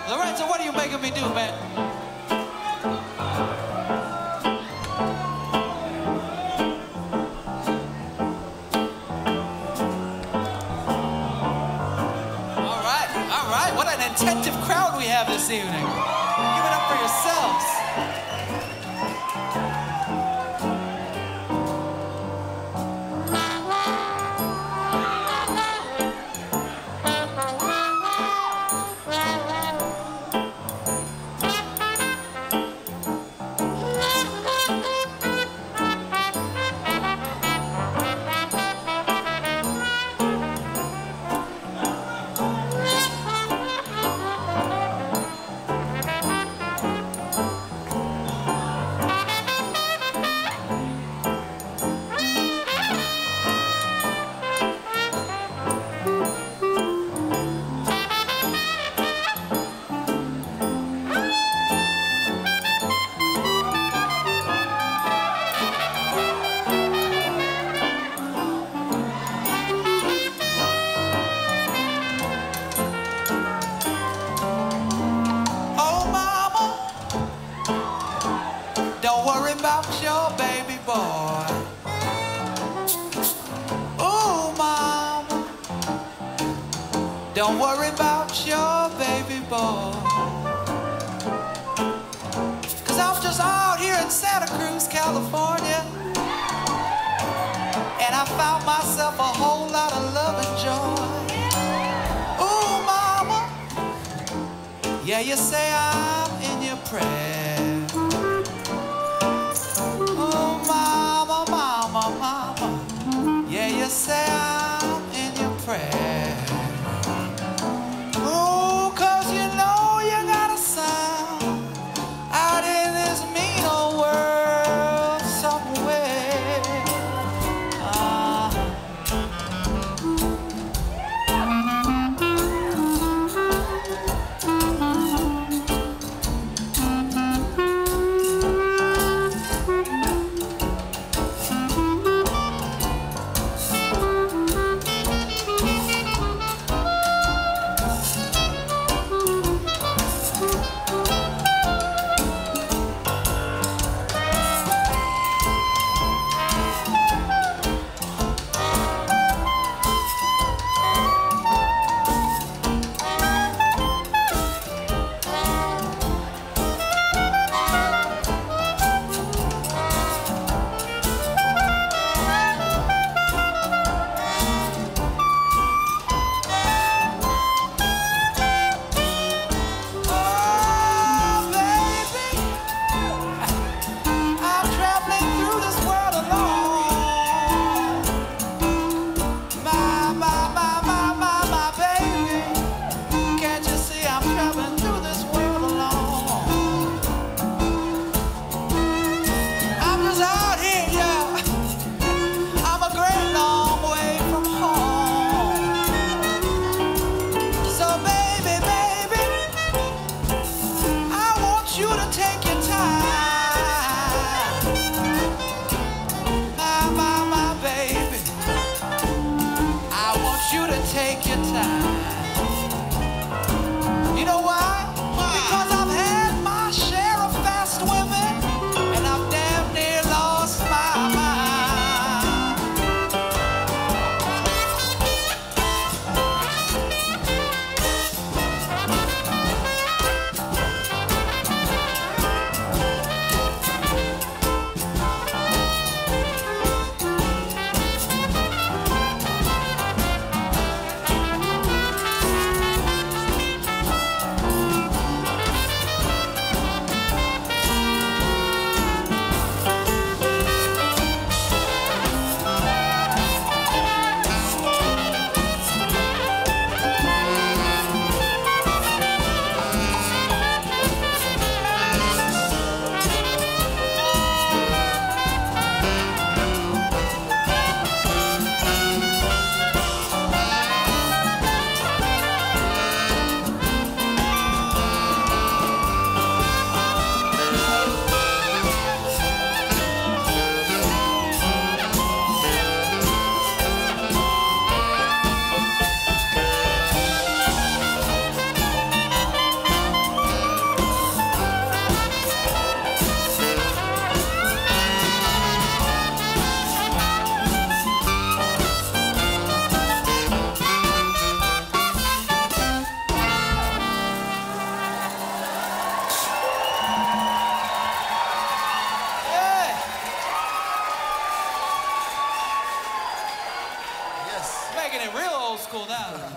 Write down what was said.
Lorenzo, what are you making me do, man? All right, what an attentive crowd we have this evening. Give it up for yourselves. Don't worry about your baby boy. Oh, mama, don't worry about your baby boy. 'Cause I'm just out here in Santa Cruz, California, and I found myself a whole lot of love and joy. Oh, mama, yeah, you say I'm in your prayer. Yeah, you say I'm in your prayer. Oh, 'cause you know you got a sound out in this mean old world somewhere. school now.